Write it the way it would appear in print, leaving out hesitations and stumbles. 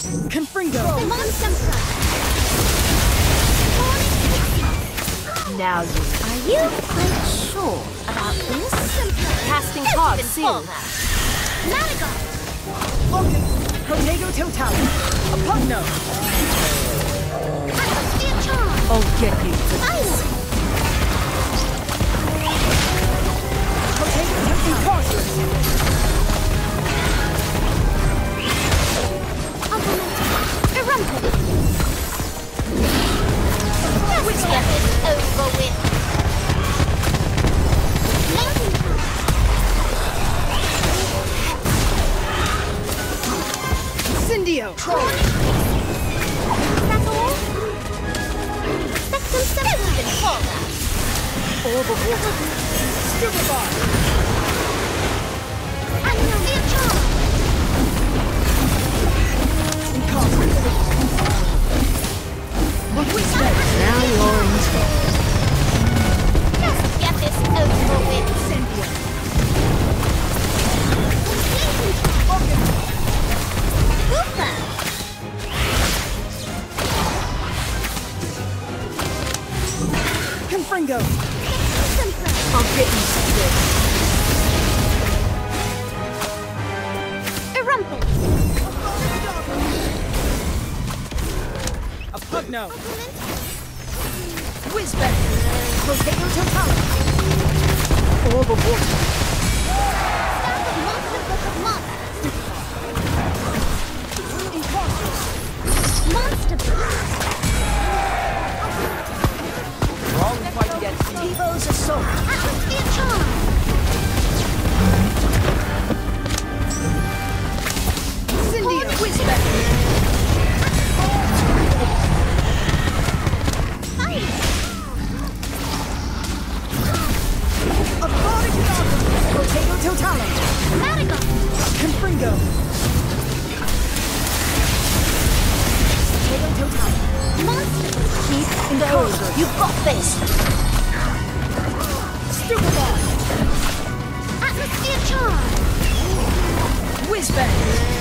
Confringo. Now you. Are you quite sure about this? Casting cards soon. Madigar! Vulcan. Potato Total. Apugno. Atmosphere charge! I'll get you. Silence! Potato Total. Incarcerate. Irrumpic! Let's get this over with! Lightning Pass! Incendio. Troll! Is that all? Spectrum Scepter! Orb of water. Stupefy. Atmosphere charge! Incarcerate. Now you're in trouble. Let's get this over with! Incendio. Lightning Hooper! Confringo. Simpler! I'll get you straight. Irrumpic! Apugno. Whizbang. Potato Total. Orb of water. Staff of Monster Book of Monsters! Incarcerate. Monster Book! Wrong fight yet. Evo's Assault. Atmosphere charge! Incendio. Whizbang. Fire! Aquatic Goblin. Potato Total. Madigar! Confringo. Potato Total. Monster Book! Keep in the hole. You've got this. Stupefy. Atmosphere charge! Whizbang.